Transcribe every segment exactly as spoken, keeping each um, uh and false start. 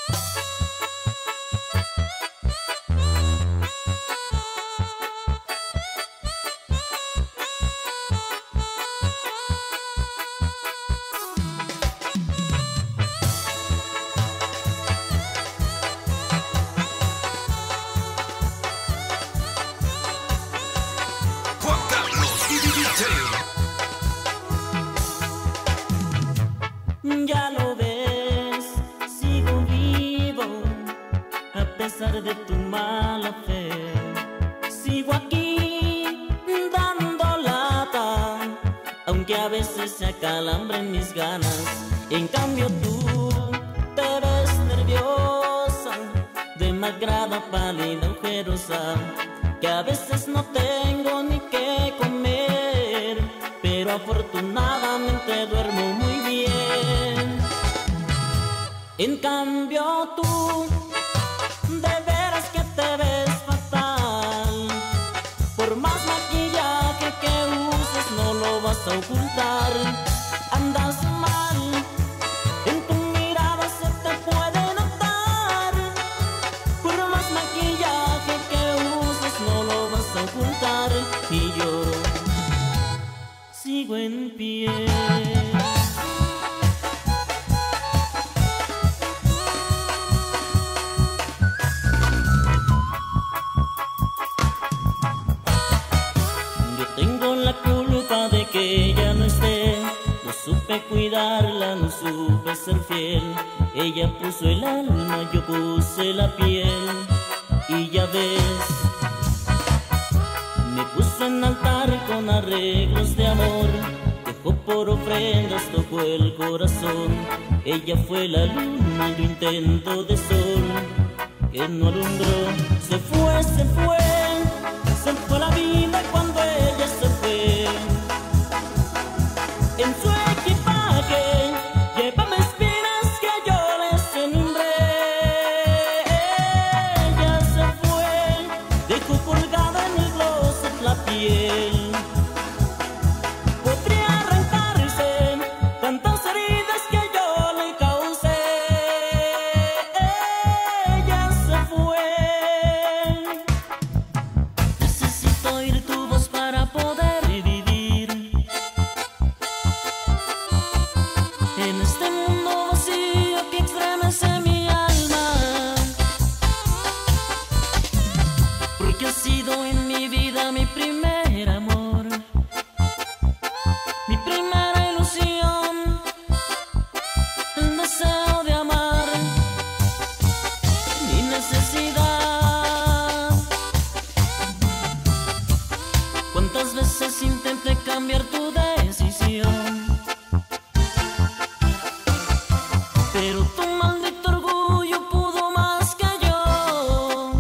Ya lo ves, sigo vivo a pesar de tu mala fe. Sigo aquí dando lata, aunque a veces se acalambren mis ganas. En cambio tú te ves nerviosa, demacrada, pálida, ojerosa, que a veces no tengo ni qué comer, pero afortunadamente duermo muy bien. En cambio tú, de veras que te ves fatal. Por más maquillaje que uses no lo vas a ocultar. Andas mal, en tu mirada se te puede notar. Por más maquillaje que uses no lo vas a ocultar. Y yo sigo en pie. Tengo la culpa de que ella no esté. No supe cuidarla, no supe ser fiel. Ella puso el alma, yo puse la piel. Y ya ves, me puso en altar con arreglos de amor. Dejó por ofrendas, tocó el corazón. Ella fue la luna, yo intento de sol que no alumbró. Se fue, se fue, se fue la vida cuando ella se fue. En su equipaje llévame espinas que yo le sembré. Ella se fue, dejó colgada en el closet la piel. Podría arrancarse tantas heridas que yo le causé. Ella se fue. Necesito oír tu voz para poder vivir en este mundo vacío que estremece mi alma, porque has sido en mi vida mi primer amor, mi primera ilusión, el deseo de amar, mi necesidad. ¿Cuántas veces intenté cambiar tu decisión? Pero tu maldito orgullo pudo más que yo.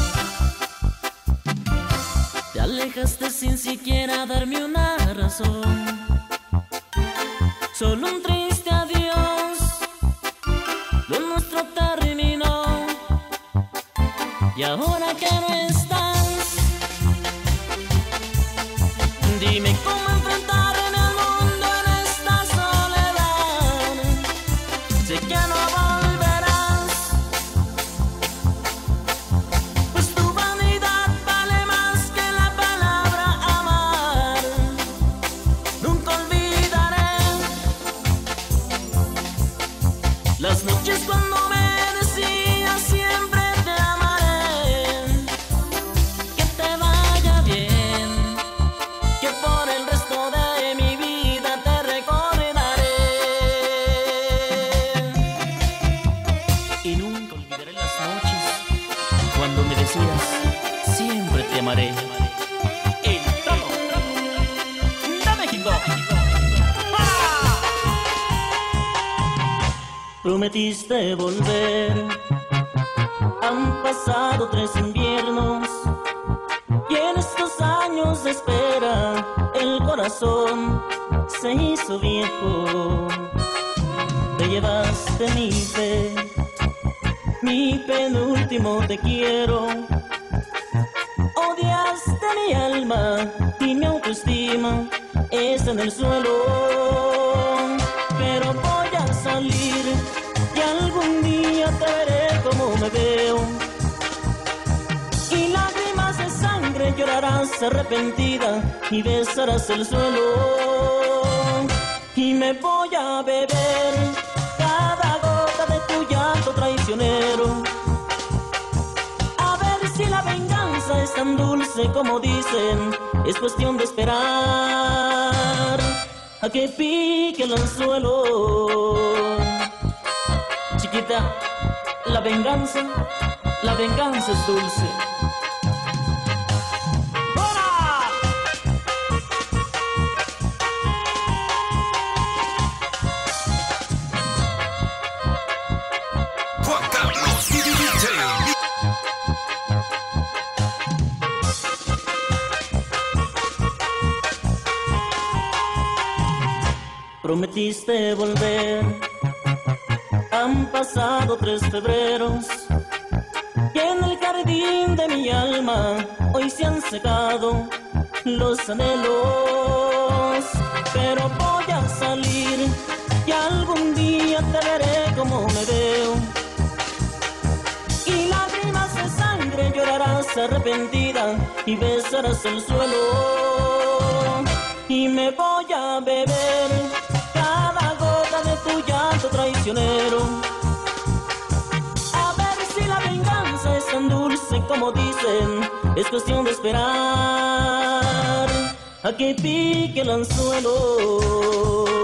Te alejaste sin siquiera darme una razón. Solo un triste adiós, lo nuestro terminó. Y ahora que no estás, dime cómo enfrentarme al mundo en esta soledad. Sé que no volverás, pues tu vanidad vale más que la palabra amar. Nunca olvidaré las noches cuando me decías siempre te amaré. Que te vaya bien, que por el resto de mi vida te recordaré. Y nunca olvidaré las noches cuando me decías siempre te amaré. El trono de México. ¡Ah! Prometiste volver. Han pasado tres inviernos y en estos años de espera el corazón se hizo viejo. Te llevaste mi fe, mi penúltimo te quiero. Odiaste mi alma y mi autoestima está en el suelo. Pero voy a salir y algún día te veré. llorarás arrepentida y besarás el suelo. Y me voy a beber cada gota de tu llanto traicionero. A ver si la venganza es tan dulce como dicen. Es cuestión de esperar a que pique el anzuelo. Chiquita, la venganza, la venganza es dulce. Prometiste volver, han pasado tres febreros y en el jardín de mi alma hoy se han secado los anhelos. Pero voy a salir y algún día te veré como me veo, y lágrimas de sangre llorarás arrepentida y besarás el suelo. Y me voy a beber cada gota de tu llanto traicionero. A ver si la venganza es tan dulce como dicen. Es cuestión de esperar a que pique el anzuelo.